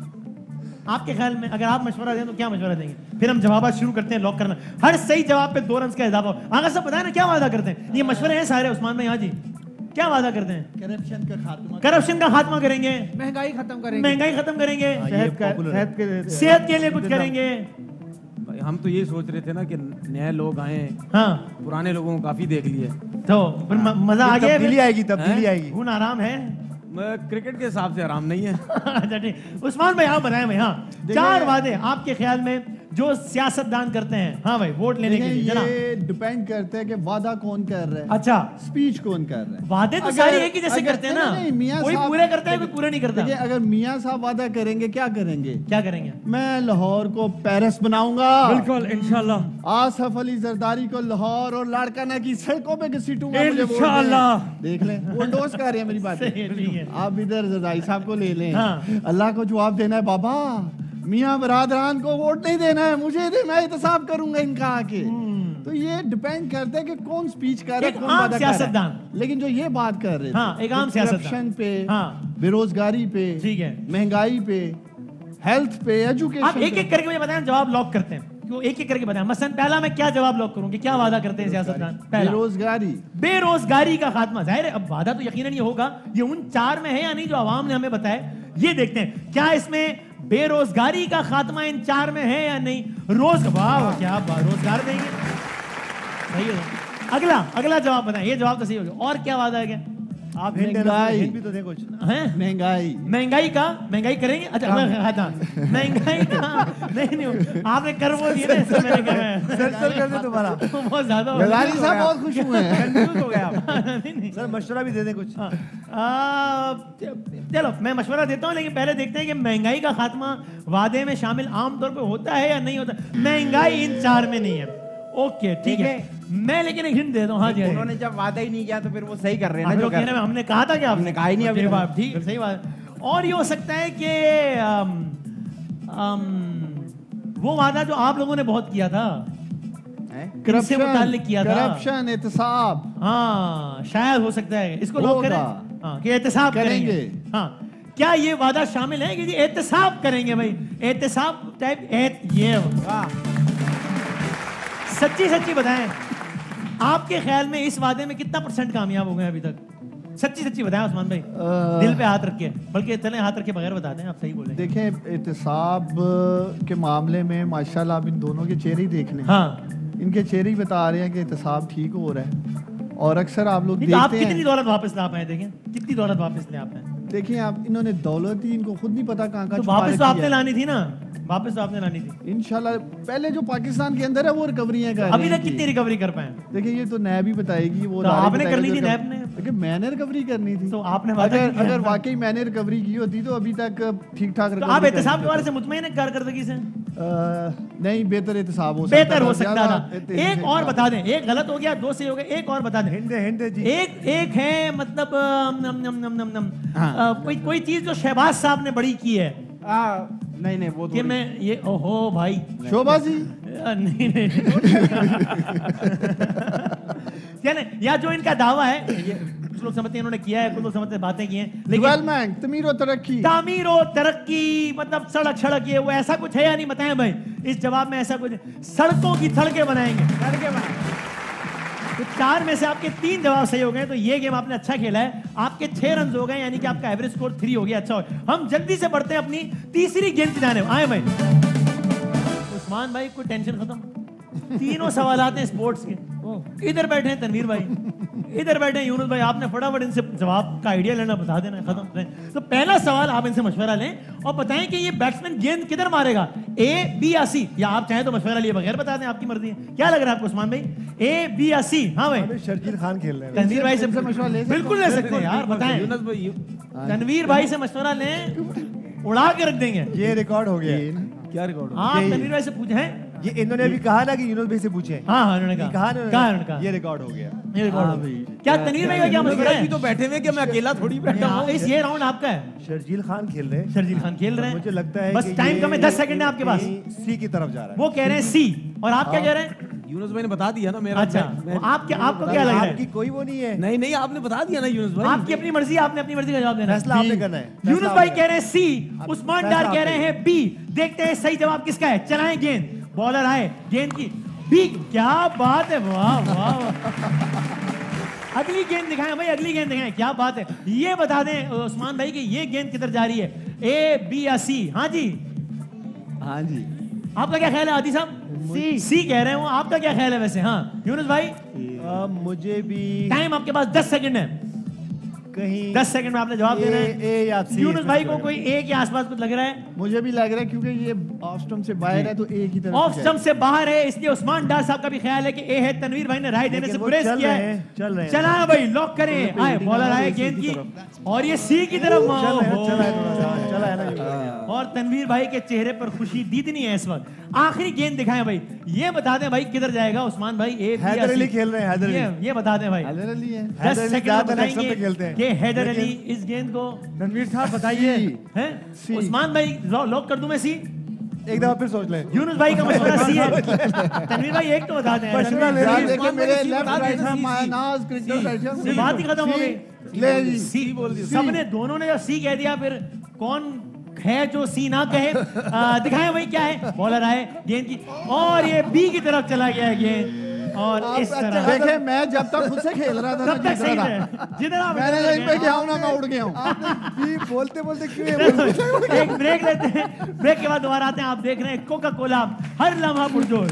आपके ख्याल में अगर आप मशवरा दें तो क्या मशवरा देंगे? फिर हम जवाब शुरू करते हैं, लॉक करना। हर सही जवाब पे दो रन का इजाफा। आगे सब बताए ना क्या वादा करते हैं? ये मशवरे हैं सारे उस्मान भाई। हाँ जी, क्या वादा करते हैं? करप्शन का खात्मा, करप्शन का खात्मा करेंगे, महंगाई खत्म करेंगे। महंगाई खत्म करेंगे, हाँ, ये popular है। सेहत के सेहत के लिए कुछ करेंगे। भाई हम तो ये सोच रहे थे ना कि नए लोग आए, हाँ पुराने लोगों को काफी देख लिए। तो फिर म- मजा आ गया? तब्दीली आएगी, तब्दीली आएगी। खून आराम है? मैं क्रिकेट के हिसाब से आराम नहीं है। अच्छा ठीक। उस्मान भाई आप बताएं भाई। हाँ, चार वादे आपके ख्याल में जो सियासतदान करते हैं, हाँ भाई, वोट लेने के लिए जनाब। ये डिपेंड करता है कि वादा कौन कर रहा है, अच्छा, स्पीच कौन कर रहा है। वादे तो अगर- सारे एक ही जैसे अगर- करते हैं ना, नहीं, नहीं, मियां कोई साहब- पूरे करता है कोई पूरा नहीं करता। देखिए, अगर मियां साहब वादा करेंगे क्या करेंगे? क्या करेंगे? मैं लाहौर को पेरिस बनाऊंगा, बिल्कुल इंशाल्लाह। आसफ अली जरदारी को लाहौर और लाड़काना की सड़कों पे घसीटूंगा, मुझे वोट दें। इंशाल्लाह। देख लें, वो दोस्त कर रहे हैं मेरी बात। सही है, ठीक है। आप इधर जरदारी साहब को ले लें, हाँ। अल्लाह को जवाब देना है बाबा, मियां बरादरान को वोट नहीं देना है, मुझे दे, मैं एहतसाब करूंगा इनका आके। तो ये डिपेंड करता है कि कौन स्पीच कर रहा है, एक कौन आम वादा कर रहा है। सियासतदान। लेकिन जो ये बात कर रहे थे, हाँ, एक आम सियासतदान। करप्शन पे, हाँ। बेरोजगारी पे, ठीक है। महंगाई पे, हेल्थ पे, आप एजुकेशन एक एक करके मुझे बताएं, जवाब लॉक करते हैं। क्यों एक एक करके बताएं? मसलन पहला मैं क्या जवाब लॉक करूंगी, क्या वादा करते हैं सियासतदान? पहला, बेरोजगारी, बेरोजगारी का खात्मा। जाहिर है अब वादा तो यकीनन ये होगा, ये उन चार में है या नहीं जो आवाम ने हमें बताया, ये देखते हैं। क्या इसमें बेरोजगारी का खात्मा इन चार में है या नहीं? रोज वाह, क्या बात, रोजगार देंगे, सही है। अगला अगला जवाब बताएं, ये जवाब तो सही हो गया। और क्या वादा है? क्या आप हिंट महंगाई। हिंट भी तो दे कुछ। हैं? महंगाई, महंगाई का, महंगाई करेंगे? अच्छा मैं हाँ था, महंगाई का नहीं नहीं, आपने कर वो दिया ना, इससे मैंने कहा सर सर कर दे तुम्हारा। बहुत ज्यादा हो गया। जरदारी साहब बहुत खुश हुए हैं। कंफ्यूज हो गया आप। नहीं नहीं, सर मशवरा भी दे दे कुछ। हाँ, आ, चलो मैं मशवरा देता हूँ, लेकिन पहले देखते हैं कि महंगाई का खात्मा वादे में शामिल आमतौर पे होता है या नहीं होता। महंगाई इन चार में नहीं है। ओके ठीक है, मैं लेकिन एक हिंट दे दूं। हाँ जी, उन्होंने जब वादा ही नहीं किया तो फिर वो सही कर रहे हैं हाँ, ना जो जो कर कहने रहे में हैं। हमने कहा था कि हमने कहा ही नहीं अभी ठीक तक। बात, ठीक सही बात। और ये हो सकता है कि अम, अम, वो वादा जो आप लोगों ने बहुत किया था, हैं? इनसे मुताल्लिक किया था। करप्शन, एहतसाब, हाँ शायद हो सकता है, इसको लोग होगा। करें हाँ कि एहतसाब करेंगे। करेंगे। हाँ, क्या ये वादा शामिल है कि जी एहतसाब करेंगे? भाई एहतसाब टाइप एहत, ये सच्ची सच्ची बताएं, आपके ख्याल में इस वादे में कितना परसेंट कामयाब हो गए अभी तक? सच्ची सच्ची बताएं उस्मान भाई, अ, दिल पे हाथ रख के, बल्कि चले हाथ रख के बगैर बता दें, आप सही बोले। देखें, एहतसाब के मामले में माशाल्लाह आप इन दोनों के चेहरे ही देख लें। हाँ, इनके चेहरे ही बता रहे हैं कि एहतसाब ठीक हो रहा है। और अक्सर आप लोग नहीं तो आप देखते कितनी हैं, दौलत वापस ला पाए? देखें कितनी दौलत वापस ले आप पाए। देखिए आप, इन्होंने दौलत ही इनको खुद नहीं पता कहाँ कहाँ तो छुपा वापस तो रखी आपने है। लानी थी ना। वापस तो आपने लानी थी इंशाल्लाह। पहले जो पाकिस्तान के अंदर है वो रिकवरियां कर अभी तक कितनी रिकवरी कर पाए? देखिए ये तो नैब ही बताएगी, वो तो आपने करनी थी नैब ने, लेकिन मैंने रिकवरी करनी थी। तो आपने अगर अगर वाकई मैंने रिकवरी की होती तो अभी तक ठीक ठाक। तो आप एहतसाब के बारे से मुतमईन है कारकर्दगी से? नहीं, बेहतर एहतसाब हो बेहतर हो सकता था। एक और बता दें, एक गलत हो गया, दो सही हो गए, एक और बता दें। हिंदे हिंदे जी। एक एक है मतलब नम नम नम नम नम कोई कोई चीज जो शहबाज साहब ने बड़ी की है। आ, नहीं नहीं वो कि मैं ये ओहो भाई शोबाजी नहीं नहीं क्या नहीं, या जो इनका दावा है कुछ लोग समझते हैं इन्होंने किया है, कुछ लोग समझते हैं बातें की हैं, डेवलपमेंट, तमीर और तरक्की, तामीर और तरक्की मतलब सड़क सड़क ये वो ऐसा कुछ है या नहीं बताएं भाई? इस जवाब में ऐसा कुछ, सड़कों की सड़कें बनाएंगे, सड़कें बनाएंगे। तो चार में से आपके तीन जवाब सही हो गए, तो ये गेम आपने अच्छा खेला है। आपके छह रन हो गए, यानी कि आपका एवरेज स्कोर थ्री हो गया। अच्छा हो, हम जल्दी से बढ़ते हैं अपनी तीसरी गेम की जाने। आए भाई उस्मान भाई, कोई टेंशन खत्म। तीनों सवाल आते हैं स्पोर्ट्स के। इधर बैठे हैं तनवीर भाई, इधर बैठे हैं यूनुस भाई। आपने फटाफट इनसे जवाब का आइडिया लेना, बता देना, खत्म। तो पहला सवाल आप इनसे मशवरा लें और बताएं कि ये बैट्समैन गेंद किधर मारेगा, ए बी या सी, या आप चाहें तो मशवरा लिए बगैर बता दें, आपकी मर्जी है। क्या लग रहा है आपको उस्मान भाई, ए बी या सी? हाँ भाई शर्जील खान खेल रहे हैं। तनवीर भाई से मशवरा ले, बिल्कुल ले सकते हैं यार, बताएं। यूनुस भाई, तनवीर भाई से मशवरा लें, उड़ा के रख देंगे। ये रिकॉर्ड हो गया। क्या रिकॉर्ड हो? आप तनवीर भाई से पूछें। ये इन्होंने अभी कहा ना कि यूनुस भाई से पूछे। हाँ हाँ उन्होंने कहा, कहा कहा उन्होंने कहा, ये रिकॉर्ड हो गया। ये रिकॉर्ड हो गया। क्या तनवीर भाई का क्या मशवरा है? तो बैठे हुए, क्या मैं अकेला थोड़ी बैठा हूँ? इस ये राउंड आपका है। शर्जील खान खेल रहे हैं। शर्जील खान खेल रहे हैं। मुझे लगता है बस टाइम कम है, दस सेकंड है आपके पास। सी की तरफ जा रहा है। वो कह रहे हैं सी, और आप क्या कह रहे हैं? यूनुस भाई ने बता दिया ना मेरा। अच्छा, आप क्या, आपको क्या लग रहा है? आपकी कोई वो नहीं है। नहीं नहीं, आपने बता दिया ना यूनुस भाई। आपकी अपनी मर्जी, आपने अपनी मर्जी का जवाब देना है। फैसला आपने करना है। यूनुस भाई कह रहे हैं सी, उस्मान डार कह रहे हैं बी। देखते हैं सही जवाब किसका है। चलाएं गेंद, बॉलर आए, गेंद की बी। क्या बात है, वाह वाह। अगली गेंद दिखाएं भाई, अगली गेंद दिखाएं, क्या बात है। ये बता दें उस्मान भाई कि ये गेंद किधर जा रही है, ए बी या सी? हाँ जी, हाँ जी। आपका क्या ख्याल है आदि साहब? सी सी कह रहे हो, आपका क्या ख्याल है वैसे? हाँ यूनुस भाई, आ, मुझे भी टाइम आपके पास दस सेकंड है, कहीं दस सेकंड में आपने जवाब देना है। ए या सी। यूनुस भाई को कोई ए के आसपास कुछ लग रहा है? मुझे भी लग रहा है, क्योंकि ये ऑफ स्टंप से बाहर है तो ए की तरफ ऑफ स्टंप से बाहर है, इसलिए उस्मान डार साहब का भी ख्याल है कि ए है। तनवीर भाई ने राय देने से गुरेज किया है। चल रहे हैं, चला भाई, लॉक करें। आए बॉलर आए गेंद की, और ये सी की तरफ। चला है ना। और तनवीर भाई के चेहरे पर खुशी दीदनी है इस वक्त। आखिरी गेंद दिखाएं भाई, ये बता दें भाई किधर जाएगा उस्मान भाई, ए हैदर अली खेल रहे हैं। हैदर ये, अली ये बता दें भाई, हैदर अली है। दस सेकंड में बताएंगे खेलते हैं कि हैदर अली इस गेंद को। रणवीर साहब बताइए। हैं उस्मान भाई, लॉक कर दूं मैं सी? एक दफा फिर सोच लें। यूनुस भाई का मशवरा सी है। तनवीर भाई एक तो बता दें। मशवरा ले यार रही देखिए मेरे सी लेफ्ट बता राइट देना, में सी, मायनाज क्रिकेट सेशन बात ही खत्म हो गई। ले जी। सी बोल दिया सबने, दोनों ने जब सी कह दिया, फिर कौन है जो सी ना कहे? आ, दिखाएं भाई क्या है। बॉलर आए, गेंद की, और ये बी की तरफ चला गया है गेंद, और इस तरह देखे मैं जब तक खुद से खेल रहा था तब तक सही है। जिधर आप मैंने लाइन पे गया हूं ना, मैं उड़ गया हूं। भी बोलते बोलते क्यों ये बोलते? एक ब्रेक लेते हैं, ब्रेक के बाद दोबारा आते हैं। आप देख रहे हैं कोका कोला हर लम्हा पुरजोश।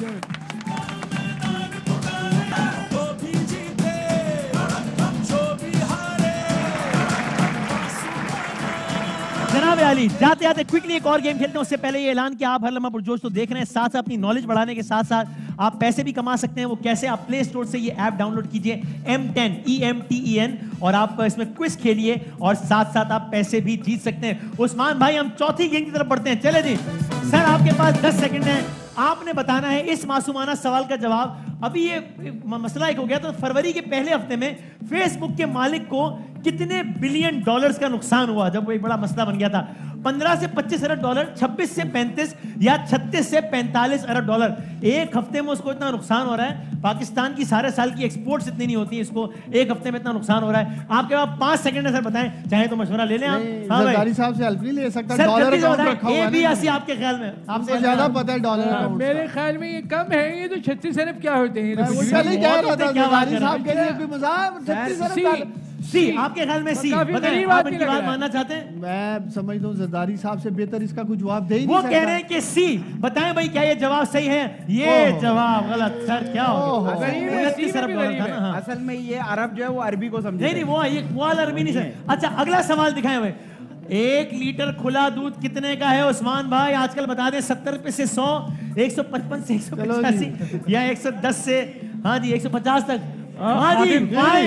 जनाब आली, जाते जाते क्विकली एक और गेम खेलते हैं। उससे पहले ये ऐलान कि आप हर लम्हा पुरजोश तो देख रहे हैं, साथ साथ अपनी नॉलेज बढ़ाने के साथ साथ आप पैसे भी कमा सकते हैं। वो कैसे? आप प्ले स्टोर से ये ऐप डाउनलोड कीजिए, M ten E M T E N, और आप इसमें क्विज खेलिए और साथ साथ आप पैसे भी जीत सकते हैं। उस्मान भाई, हम चौथी गेम की तरफ बढ़ते हैं। चले जी सर, आपके पास दस सेकंड है, आपने बताना है इस मासूमाना सवाल का जवाब। अभी ये मसला एक हो गया, तो फरवरी के पहले हफ्ते में फेसबुक के मालिक को कितने बिलियन डॉलर्स का नुकसान हुआ, जब वो एक बड़ा मसला बन गया था। पंद्रह से पच्चीस अरब डॉलर, छब्बीस से पैंतीस या छत्तीस से पैंतालीस अरब डॉलर। एक हफ्ते में उसको इतना नुकसान हो रहा है। पाकिस्तान की सारे साल की एक्सपोर्ट्स इतनी नहीं होती है, इसको एक हफ्ते में इतना नुकसान हो रहा है। आपके पास पांच सेकंड है सर, बताएं, चाहे तो मशवरा ले लें आप। हाँ भाई, जरदारी साहब से हेल्प नहीं ले सकता? सर डॉलर जल्दी से अकाउंट बताएं, रखा हुआ ए है बी ना। या सी आपके ख्याल में? आपसे ज्यादा पता है डॉलर अकाउंट। मेरे ख्याल में ये कम है, ये तो छत्तीस अरब क्या होते हैं? मैं वो कल ही कह रहा था, क्या बात जरदारी कर रहे साहब के लिए कोई मजाक। छत्तीस अरब सी। डॉलर। सी आपके ख्याल में? सी काफी बताएं, गरीब आप आदमी इनकी लग बात रहा है। मानना चाहते हैं? मैं समझता हूँ जरदारी साहब से बेहतर इसका कुछ जवाब दे ही वो नहीं सकता। कह रहे हैं कि सी। बताएं भाई, क्या ये जवाब सही है? ये ओहो। जवाब गलत। सर क्या हो ओहो। गया? गरीब है, उनतीस सी में अरब भी डॉलर गरीब था है। ना? हाँ। असल में ये अरब जो है वो अरबी को समझे नहीं नहीं, वो ये वाल अरबी नहीं सर। अच्छा, अगला सवाल दिखाएं भाई। एक लीटर खुला दूध कितने का है उस्मान भाई? आजकल बता दें, सत्तर रुपए से सौ, एक सौ पचपन से एक सौ पचासी या एक सौ दस से हाँ जी एक सौ पचास तक। हाँ जी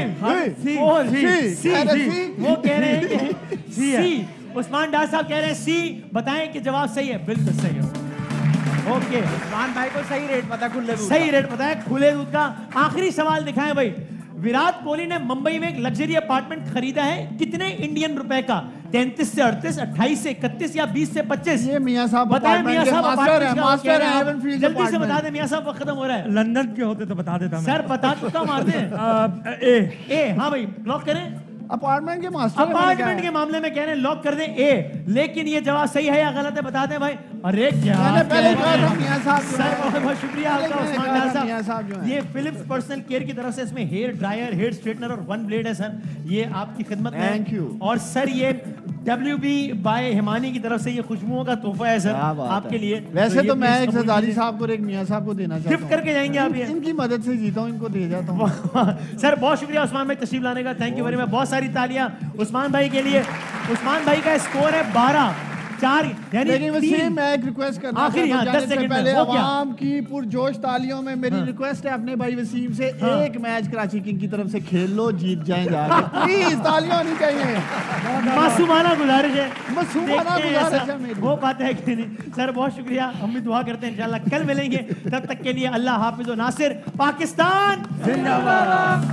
वो कह रहे हैं कि सी। उस्मान डार साहब कह रहे हैं सी। बताएं कि जवाब सही है। बिल्कुल सही है। ओके, उस्मान भाई को सही रेट पता, खुले दूध सही रेट पता है खुले दूध का। आखिरी सवाल दिखाएं भाई। विराट कोहली ने मुंबई में एक लग्जरी अपार्टमेंट खरीदा है, कितने इंडियन रुपए का? तैंतीस से अड़तीस, अट्ठाईस से इकतीस या बीस से पच्चीस? ये मियां साहब बताएं मियां साहब, मास्टर है, मास्टर है हेवन फील्ड जल्दी से बता दें मियां साहब, वक्त खत्म हो रहा है। लंदन के होते तो बता देता मैं। सर बता चुका, मार दें। ए ए हाँ भाई, लॉक करें। अपार्टमेंट के मास्टर अपार्टमेंट के मामले में कह रहे हैं लॉक कर दें ए, लेकिन ये जवाब सही है या गलत है बता दें भाई। अरे क्या मैंने पहले कहा था मियां साहब। सर बहुत बहुत शुक्रिया आपका उस्मान डार मियां साहब जो साहब। हैं। ये फिलिप्स पर्सनल केयर की तरफ से इसमें हेयर ड्रायर, हेयर स्ट्रेटनर और वन ब्लेड है सर, ये आपकी खिदमत में। Thank you. और सर ये डब्ल्यू बी बाय हिमानी की तरफ से ये खुशबुओं का तोहफा है सर आपके लिए। वैसे तो ये मैं please एक कबूल सरदारी कीजिए। साहब को और एक मियां साहब को देना चाहता हूं। गिफ्ट करके जाएंगे आप ये? इनकी मदद से जीता हूं, इनको दे जाता हूं। सर बहुत शुक्रिया उस्मान भाई तशरीफ लाने का, थैंक यू वेरी मच। बहुत सारी तालियां उस्मान भाई के लिए। उस्मान भाई का स्कोर है बारह चार, यानी लेकिन वसीम तीन। मैं एक रिक्वेस्ट करना आखिरी, चाहता हाँ, हूं, दस जाने से सेकंड में, पहले वो क्या? आवाम की पुरजोश तालियों में मेरी रिक्वेस्ट है अपने भाई वसीम से, हाँ। एक मैच कराची किंग की तरफ से खेल लो, जीत जाएं जाके। प्लीज तालियां होनी चाहिए। मासूमाना गुजारिश है, मासूमाना देखते हैं गुजारिश ऐसा है मेरी। हो पाता है कि नहीं। सर बहुत शुक्रिया, हम भी दुआ करते हैं इंशाल्लाह कल मिलेंगे, तब तक के लिए अल्लाह हाफिज और नासिर। पाकिस्तान जिंदाबाद।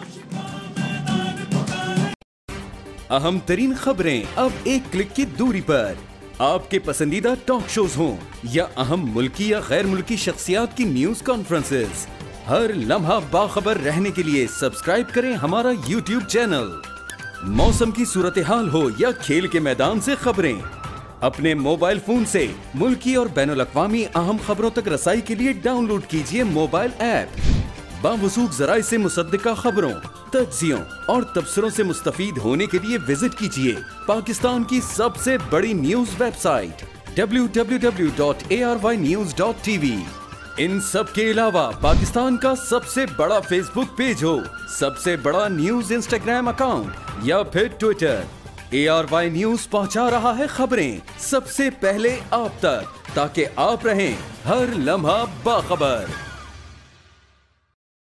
अहम तरीन खबरें अब एक क्लिक की दूरी पर। आपके पसंदीदा टॉक शोज हों या अहम मुल्की या गैर मुल्की शख्सियात की न्यूज कॉन्फ्रेंसेस, हर लम्हा बाखबर रहने के लिए सब्सक्राइब करें हमारा यूट्यूब चैनल। मौसम की सूरत हाल हो या खेल के मैदान से खबरें, अपने मोबाइल फोन से मुल्की और बैनुल अक़वामी अहम खबरों तक रसाई के लिए डाउनलोड कीजिए मोबाइल ऐप। बावसूख ज़राए से मुसद्दिका खबरों, तज्ज़ियों और तबसरों से मुस्तफीद होने के लिए विजिट कीजिए पाकिस्तान की सबसे बड़ी news website W W W dot A R Y news dot T V. इन सब के अलावा पाकिस्तान का सबसे बड़ा फेसबुक पेज हो, सबसे बड़ा न्यूज इंस्टाग्राम अकाउंट या फिर Twitter, A R Y news पहुंचा रहा है खबरें सबसे पहले आप तक, ताकि आप रहें हर लम्हा बाखबर।